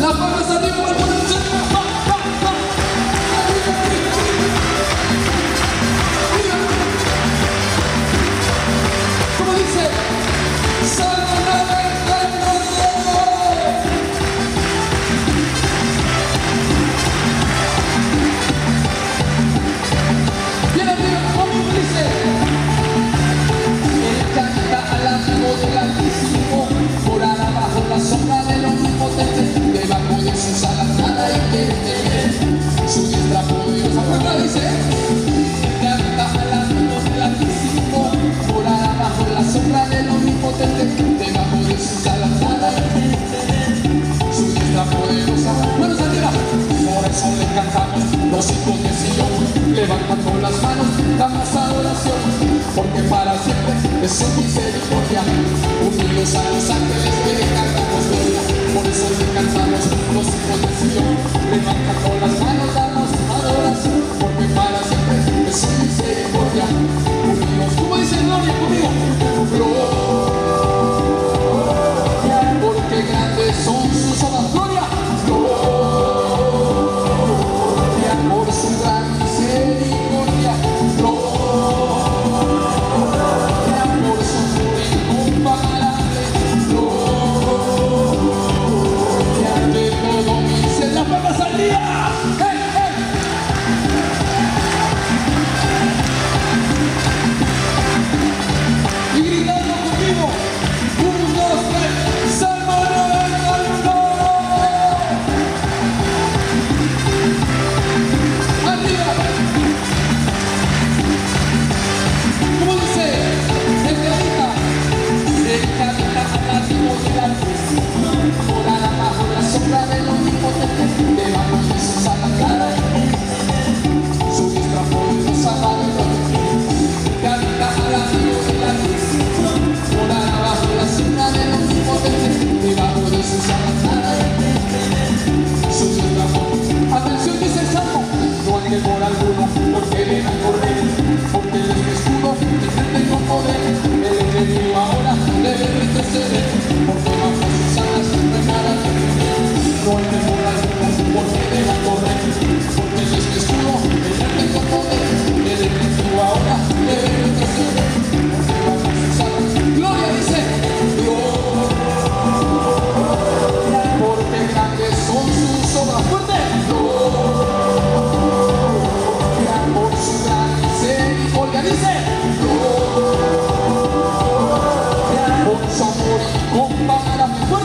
Las palmas arriba, palmas arriba. ¡Va, va, va! ¡Arriba, arriba, arriba! ¡Arriba! ¿Cómo dice? Bien arriba, ¿cómo dice? Él canta al amigo del Altísimo, morar abajo la sombra del Omnipotente, debajo de sus alas nada hay que temer, su diestra poderosa fuerza dice. Él canta al amigo del Altísimo, morar abajo la sombra del Omnipotente, debajo de sus alas nada hay que temer, su diestra poderosa. Manos arriba, por eso le cantamos los hijos de Sion, levantando las manos, damos adoración, porque para siempre es su misericordia, unidos a los ángeles que le cantamos gloria. Por eso le cantamos los hijos de Sion, levantando las manos, damos adoración, porque para siempre es su misericordia, unidos. ¿Cómo dice gloria conmigo? Gloria, porque grandes son sus obras. Gloria, gloria, por su gran misericordia. Gloria, por su amor incomparable. Gloria, de todo mi ser. Las palmas al día. ¡Hey, hey! Y gritando conmigo. 1, 2, 3. ¡Salmo 91! ¡Arriba! ¿Cómo dice? El que habita al ánimo del Altísimo, morar abajo la sombra del Omnipotente, debajo de sus alas nada hay que temer, su diestra poderosa va a proteger. El que habita al ánimo del Altísimo, morar abajo la sombra del Omnipotente, debajo de sus alas nada hay que temer, su diestra poderosa. Atención, dice el Salmo, no hay temor alguno, porque ven a correr, porque él es mi escudo y tengo poder. El enemigo ahora debe retroceder, porque bajo sus alas no hay nada que temer. No hay temor alguno, porque ven a correr, porque él es mi escudo y tengo poder. El enemigo ahora debe retroceder, porque bajo sus alas. Gloria dice, gloria, porque grandes son sus obras. Fuerte, gloria, por su gran misericordia dice, gloria, por su amor incomparable.